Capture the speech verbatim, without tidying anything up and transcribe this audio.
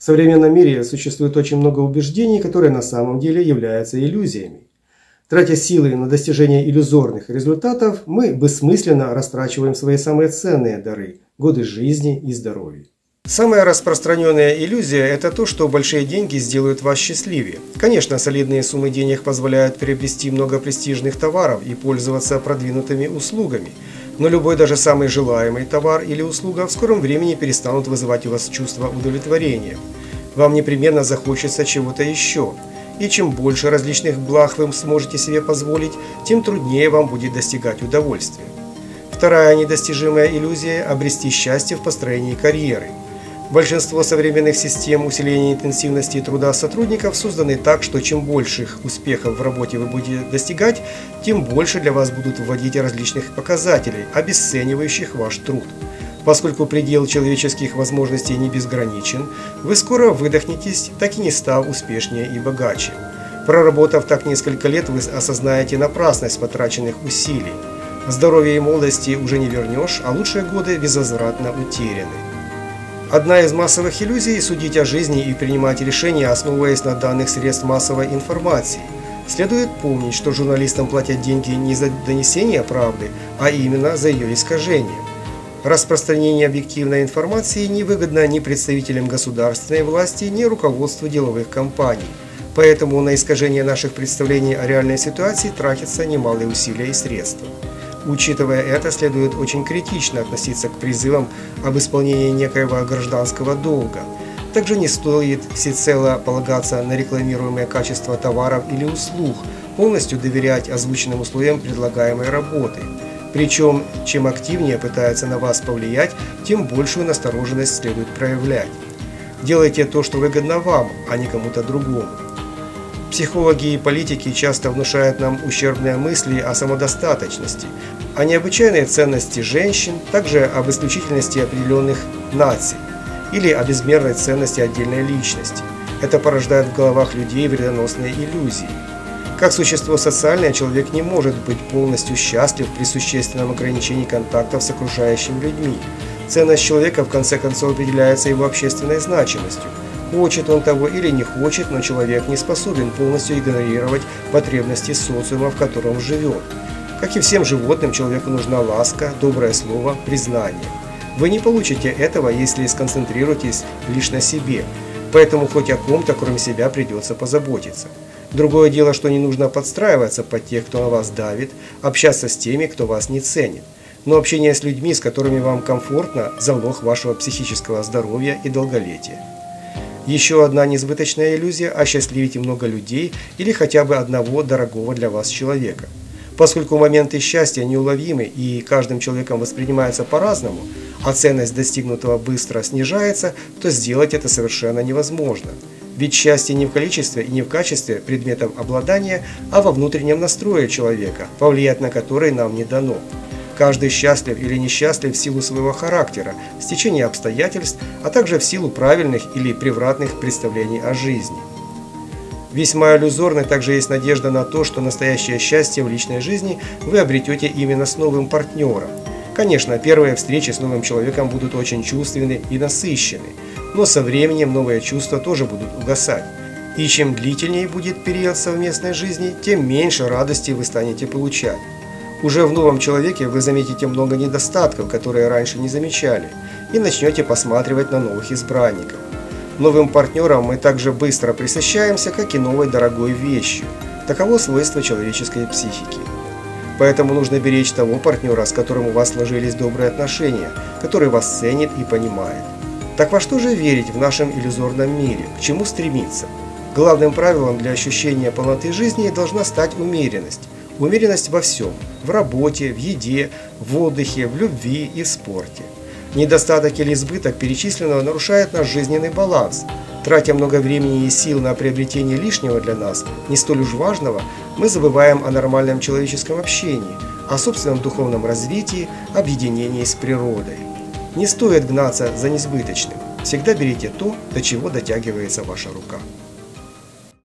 В современном мире существует очень много убеждений, которые на самом деле являются иллюзиями. Тратя силы на достижение иллюзорных результатов, мы бессмысленно растрачиваем свои самые ценные дары – годы жизни и здоровья. Самая распространенная иллюзия – это то, что большие деньги сделают вас счастливее. Конечно, солидные суммы денег позволяют приобрести много престижных товаров и пользоваться продвинутыми услугами. Но любой, даже самый желаемый товар или услуга в скором времени перестанут вызывать у вас чувство удовлетворения. Вам непременно захочется чего-то еще. И чем больше различных благ вы сможете себе позволить, тем труднее вам будет достигать удовольствия. Вторая недостижимая иллюзия – обрести счастье в построении карьеры. Большинство современных систем усиления интенсивности труда сотрудников созданы так, что чем больших успехов в работе вы будете достигать, тем больше для вас будут вводить различных показателей, обесценивающих ваш труд. Поскольку предел человеческих возможностей не безграничен, вы скоро выдохнетесь, так и не став успешнее и богаче. Проработав так несколько лет, вы осознаете напрасность потраченных усилий. Здоровье и молодости уже не вернешь, а лучшие годы безвозвратно утеряны. Одна из массовых иллюзий – судить о жизни и принимать решения, основываясь на данных средств массовой информации. Следует помнить, что журналистам платят деньги не за донесение правды, а именно за ее искажение. Распространение объективной информации невыгодно ни представителям государственной власти, ни руководству деловых компаний. Поэтому на искажение наших представлений о реальной ситуации тратятся немалые усилия и средства. Учитывая это, следует очень критично относиться к призывам об исполнении некоего гражданского долга. Также не стоит всецело полагаться на рекламируемое качество товаров или услуг, полностью доверять озвученным условиям предлагаемой работы. Причем, чем активнее пытаются на вас повлиять, тем большую настороженность следует проявлять. Делайте то, что выгодно вам, а не кому-то другому. Психологи и политики часто внушают нам ущербные мысли о самодостаточности, о необычайной ценности женщин, также об исключительности определенных наций или о безмерной ценности отдельной личности. Это порождает в головах людей вредоносные иллюзии. Как существо социальное, человек не может быть полностью счастлив при существенном ограничении контактов с окружающими людьми. Ценность человека в конце концов определяется его общественной значимостью. Хочет он того или не хочет, но человек не способен полностью игнорировать потребности социума, в котором живет. Как и всем животным, человеку нужна ласка, доброе слово, признание. Вы не получите этого, если сконцентрируетесь лишь на себе, поэтому хоть о ком-то, кроме себя, придется позаботиться. Другое дело, что не нужно подстраиваться под тех, кто на вас давит, общаться с теми, кто вас не ценит. Но общение с людьми, с которыми вам комфортно, залог вашего психического здоровья и долголетия. Еще одна несбыточная иллюзия – осчастливить много людей или хотя бы одного дорогого для вас человека. Поскольку моменты счастья неуловимы и каждым человеком воспринимаются по-разному, а ценность достигнутого быстро снижается, то сделать это совершенно невозможно. Ведь счастье не в количестве и не в качестве предметов обладания, а во внутреннем настрое человека, повлиять на который нам не дано. Каждый счастлив или несчастлив в силу своего характера, стечения обстоятельств, а также в силу правильных или превратных представлений о жизни. Весьма иллюзорной также есть надежда на то, что настоящее счастье в личной жизни вы обретете именно с новым партнером. Конечно, первые встречи с новым человеком будут очень чувственны и насыщены, но со временем новые чувства тоже будут угасать. И чем длительнее будет период совместной жизни, тем меньше радости вы станете получать. Уже в новом человеке вы заметите много недостатков, которые раньше не замечали, и начнете посматривать на новых избранников. Новым партнером мы так же быстро присыщаемся, как и новой дорогой вещью. Таково свойство человеческой психики. Поэтому нужно беречь того партнера, с которым у вас сложились добрые отношения, который вас ценит и понимает. Так во что же верить в нашем иллюзорном мире? К чему стремиться? Главным правилом для ощущения полноты жизни должна стать умеренность. Умеренность во всем – в работе, в еде, в отдыхе, в любви и в спорте. Недостаток или избыток перечисленного нарушает наш жизненный баланс. Тратя много времени и сил на приобретение лишнего для нас, не столь уж важного, мы забываем о нормальном человеческом общении, о собственном духовном развитии, объединении с природой. Не стоит гнаться за несбыточным. Всегда берите то, до чего дотягивается ваша рука.